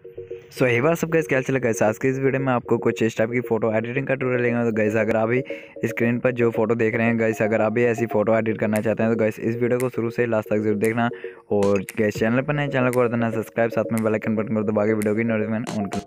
सो hey what's up guys, क्या चल guys. आज के इस वीडियो में आपको कुछ इस टाइप की फोटो एडिटिंग का ट्यूटोरियल लेंगे। तो गाइस अगर आप भी स्क्रीन पर जो फोटो देख रहे हैं गाइस, अगर आप भी ऐसी फोटो एडिट करना चाहते हैं तो गाइस इस वीडियो को शुरू से लास्ट तक जरूर देखना। और गाइस चैनल पर नए चैनल को कर देना सब्सक्राइब, साथ में बेल आइकन बटन कर दबा के वीडियो की नोटिफिकेशन ऑन कर।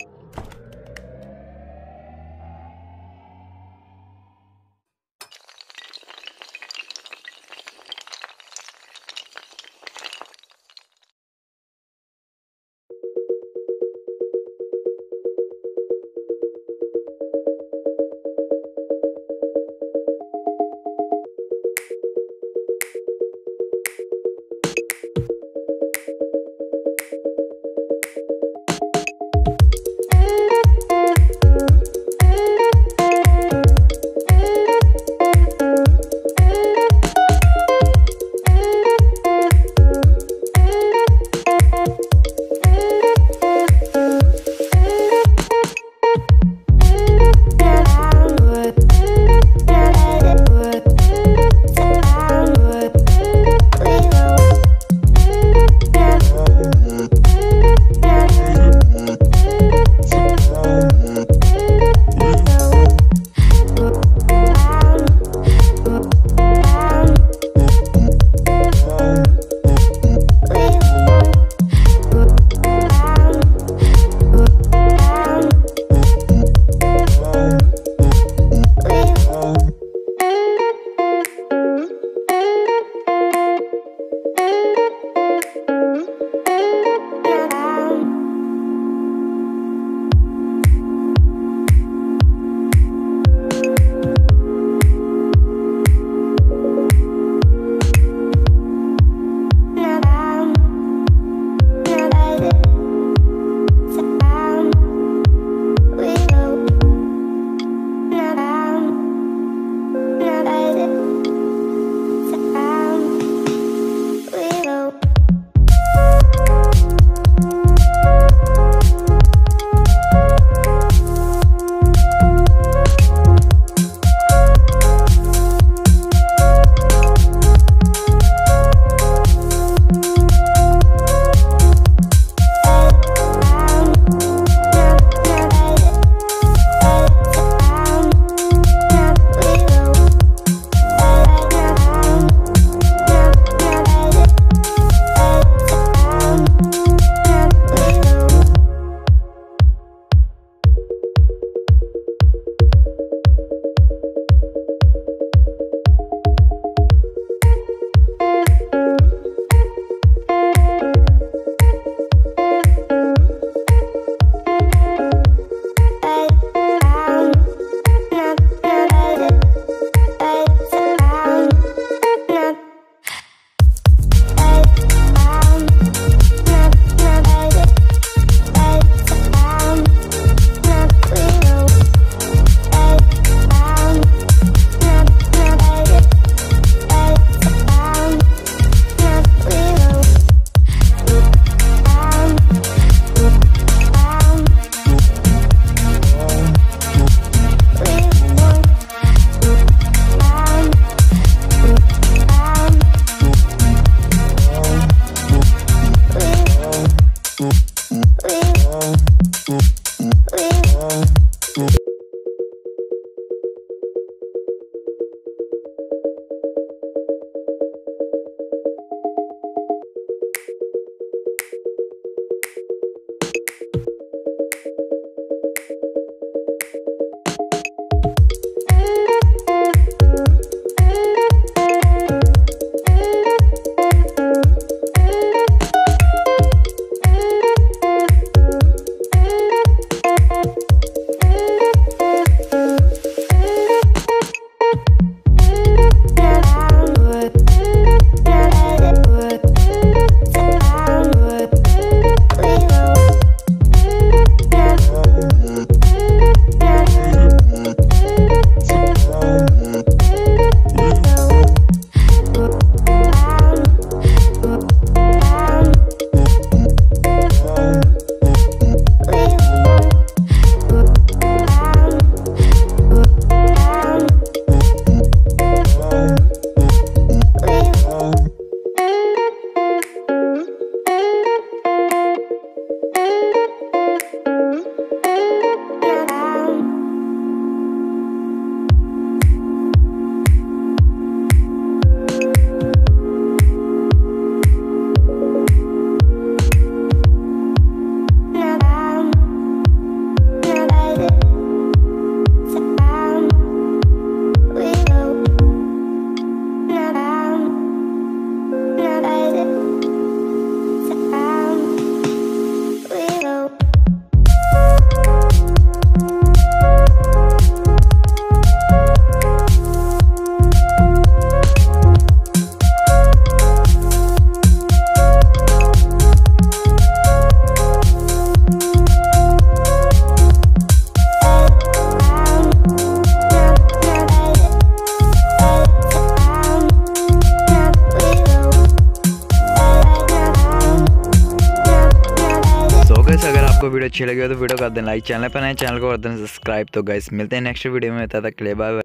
आपको वीडियो अच्छी लगी हो तो वीडियो कर दें लाइक, चैनल पर नए चैनल को कर दें सब्सक्राइब। तो गाइस मिलते हैं नेक्स्ट वीडियो में, तब तक के लिए बाय बाय।